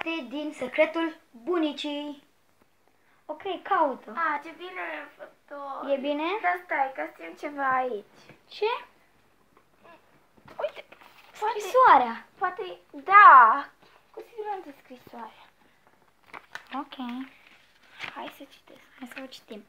parte din secretul bunicii. Ok, caută. Ce bine mi-a făcut. E bine? Dar stai, că simt ceva aici. Ce? Uite, Scrisoarea. poate, da, cu siguranță scrisoarea. Ok. Hai să citesc. Hai să o citim.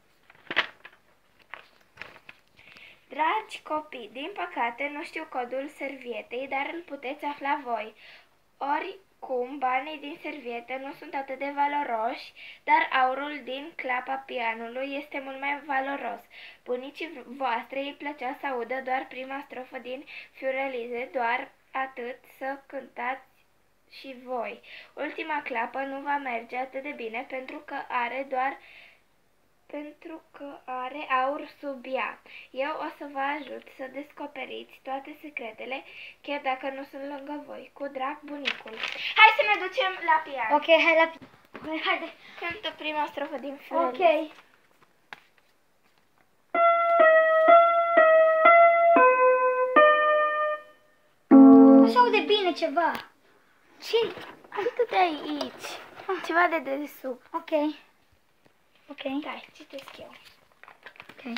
Dragi copii, din păcate nu știu codul servietei, dar îl puteți afla voi. Oricum, banii din servietă nu sunt atât de valoroși, dar aurul din clapa pianului este mult mai valoros. Bunicii voastre îi plăcea să audă doar prima strofă din Fiorelize, doar atât să cântați și voi. Ultima clapă nu va merge atât de bine pentru că are aur sub ea. Eu o să vă ajut să descoperiți toate secretele, chiar dacă nu sunt lângă voi. Cu drag, bunicul. Hai să ne ducem la pian. Ok, hai la... Haide. Cântă prima strofă din Fiorelize. Ok. Nu se aude bine ceva. Ce? Atât de aici. Ceva de dedesubt. Ok. Ok. Da, citesc eu. Ok.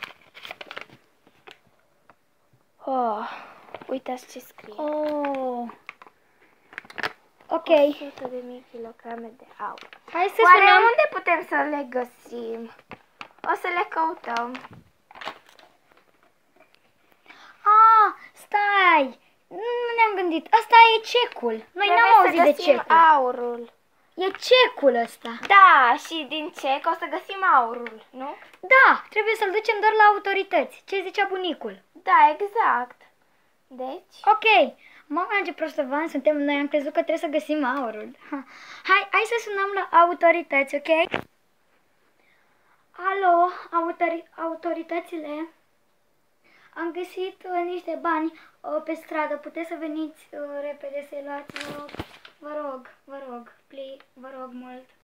Oh, uitați ce scrie. Oh. Ok. 100.000 kilograme de aur. Hai să Oare sunăm. unde putem să le găsim? O să le căutăm. Stai. Nu ne-am gândit. Asta e cecul. Noi n-am Trebuie auzit să de găsim cecul. aurul. E cecul ăsta. Da, și din cec o să găsim aurul, nu? Da, trebuie să-l ducem doar la autorități. Ce zicea bunicul? Da, exact. Deci? Ok. Mama, ce prostăvan suntem. Noi am crezut că trebuie să găsim aurul. Hai să sunăm la autorități, ok? Alo, autoritățile. Am găsit niște bani pe stradă. Puteți să veniți repede să-i luați, vă rog. Vă rog, please, vă rog mult.